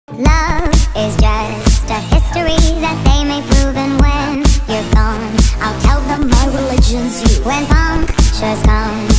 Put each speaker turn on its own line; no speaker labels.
Love is just a history that they may prove, and when you're gone, I'll tell them my religion's you. When punctures come